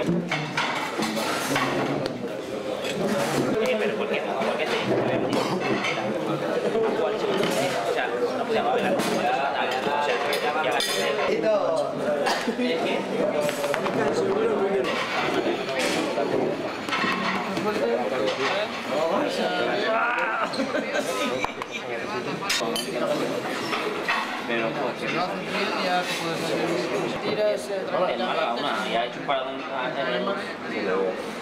Pero ¿por qué? ¿Por qué te o sea, no podíamos hablar con o sea, ya pero si lo haces bien ya te puedes hacer tiras, ya he hecho un par de